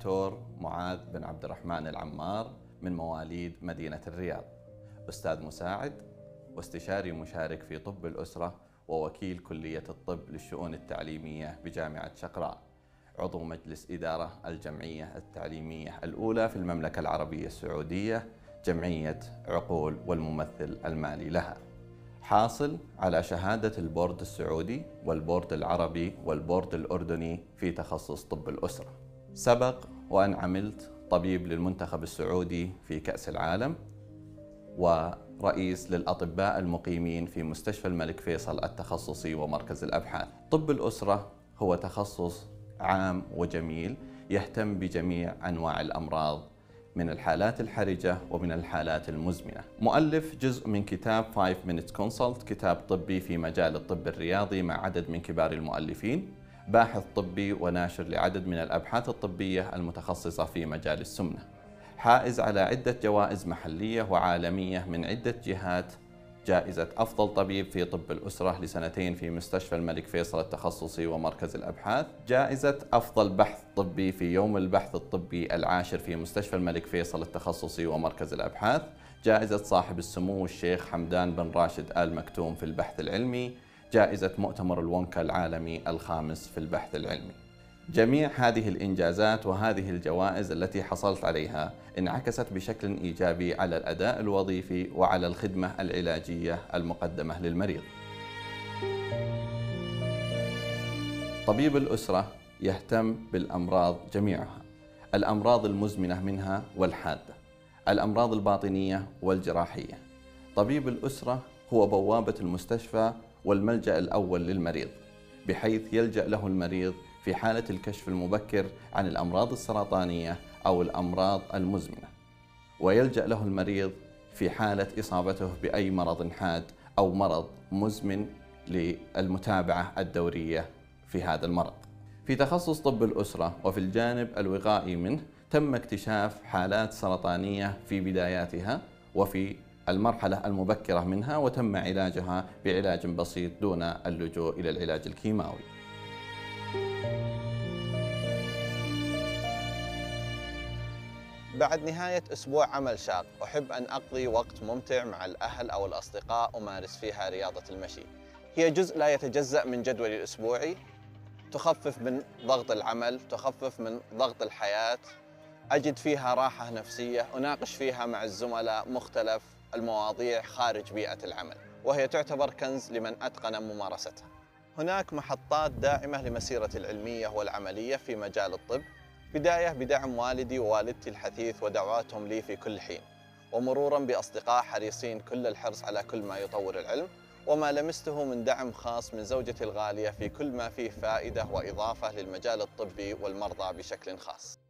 الدكتور معاذ بن عبد الرحمن العمار من مواليد مدينة الرياض، أستاذ مساعد واستشاري مشارك في طب الأسرة ووكيل كلية الطب للشؤون التعليمية بجامعة شقراء، عضو مجلس إدارة الجمعية التعليمية الأولى في المملكة العربية السعودية، جمعية عقول والممثل المالي لها. حاصل على شهادة البورد السعودي والبورد العربي والبورد الأردني في تخصص طب الأسرة. سبق وأن عملت طبيب للمنتخب السعودي في كأس العالم، ورئيس للأطباء المقيمين في مستشفى الملك فيصل التخصصي ومركز الأبحاث. طب الأسرة هو تخصص عام وجميل يهتم بجميع أنواع الأمراض من الحالات الحرجة ومن الحالات المزمنة. مؤلف جزء من كتاب 5 Minutes Consult، كتاب طبي في مجال الطب الرياضي مع عدد من كبار المؤلفين، باحث طبي وناشر لعدد من الأبحاث الطبية المتخصصة في مجال السمنة، حائز على عدة جوائز محلية وعالمية من عدة جهات، جائزة أفضل طبيب في طب الأسرة لسنتين في مستشفى الملك فيصل التخصصي ومركز الأبحاث، جائزة أفضل بحث طبي في يوم البحث الطبي العاشر في مستشفى الملك فيصل التخصصي ومركز الأبحاث، جائزة صاحب السمو الشيخ حمدان بن راشد آل مكتوم في البحث العلمي، جائزة مؤتمر الونكا العالمي الخامس في البحث العلمي. جميع هذه الإنجازات وهذه الجوائز التي حصلت عليها انعكست بشكل إيجابي على الأداء الوظيفي وعلى الخدمة العلاجية المقدمة للمريض. طبيب الأسرة يهتم بالأمراض جميعها، الأمراض المزمنة منها والحادة، الأمراض الباطنية والجراحية. طبيب الأسرة هو بوابة المستشفى والملجأ الأول للمريض، بحيث يلجأ له المريض في حالة الكشف المبكر عن الأمراض السرطانية أو الأمراض المزمنة، ويلجأ له المريض في حالة إصابته بأي مرض حاد أو مرض مزمن للمتابعة الدورية في هذا المرض. في تخصص طب الأسرة وفي الجانب الوقائي منه تم اكتشاف حالات سرطانية في بداياتها وفي المرحلة المبكرة منها، وتم علاجها بعلاج بسيط دون اللجوء إلى العلاج الكيماوي. بعد نهاية أسبوع عمل شاق، أحب أن أقضي وقت ممتع مع الأهل أو الأصدقاء أمارس فيها رياضة المشي. هي جزء لا يتجزأ من جدولي الأسبوعي، تخفف من ضغط العمل، تخفف من ضغط الحياة، أجد فيها راحة نفسية، أناقش فيها مع الزملاء مختلف المواضيع خارج بيئة العمل، وهي تعتبر كنز لمن أتقن ممارستها. هناك محطات داعمة لمسيرتي العلمية والعملية في مجال الطب، بداية بدعم والدي ووالدتي الحثيث ودعواتهم لي في كل حين، ومرورا بأصدقاء حريصين كل الحرص على كل ما يطور العلم، وما لمسته من دعم خاص من زوجتي الغالية في كل ما فيه فائدة وإضافة للمجال الطبي والمرضى بشكل خاص.